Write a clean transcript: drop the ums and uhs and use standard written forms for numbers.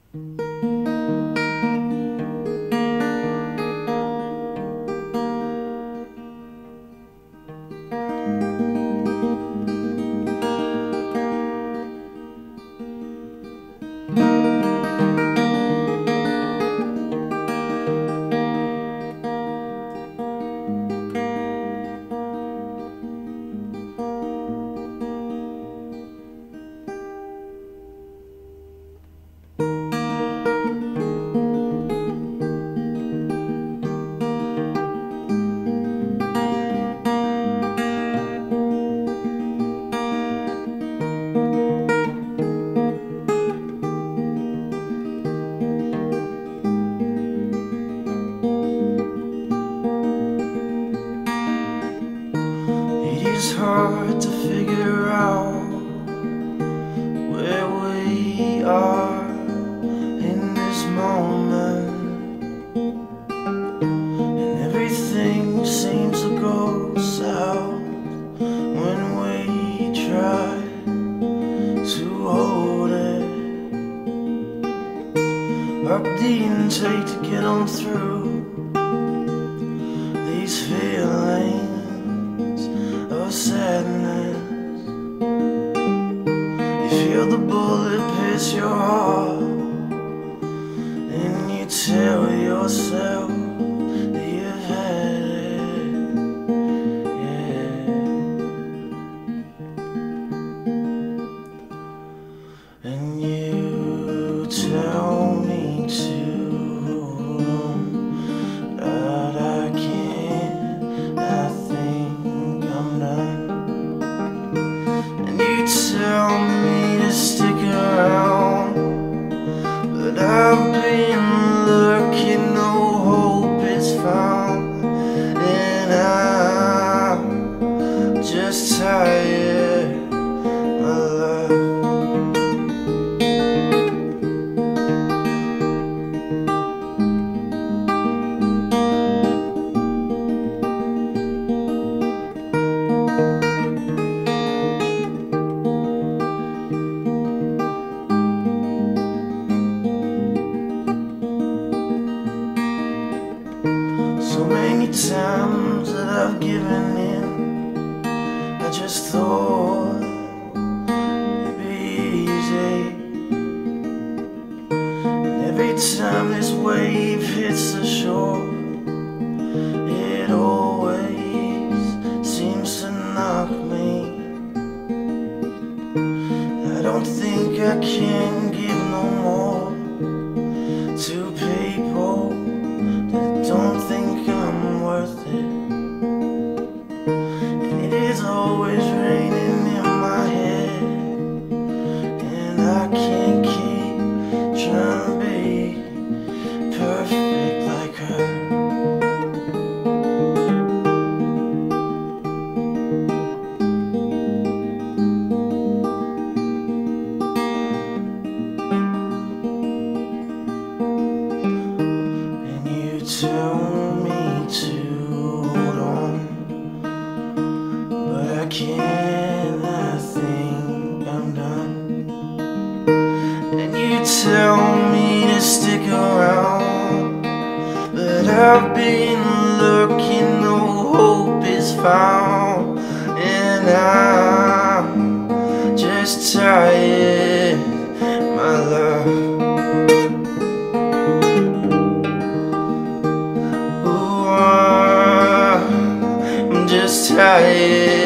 It's hard to figure out where we are in this moment, and everything seems to go south when we try to hold it. Up the intake to get on through these feelings of sadness. You feel the bullet pierce your heart, and you tell yourself that you've had it, yeah. And you tell me to hold on, but I can't. I think I'm done. And you tell me to stick around, but I've been looking, no hope is found. And I'm just tired, my love. So many times that I've given in, I just thought it'd be easy. And every time this wave hits the shore, it always seems to knock me. I don't think I can give no more to people that don't think I'm worth it. And it is always raining in my head, and I can't keep trying to be perfect like her. Tell me to hold on, but I can't. I think I'm done. And you tell me to stick around, but I've been looking, no hope is found. And I'm just tired, my love. Just tired.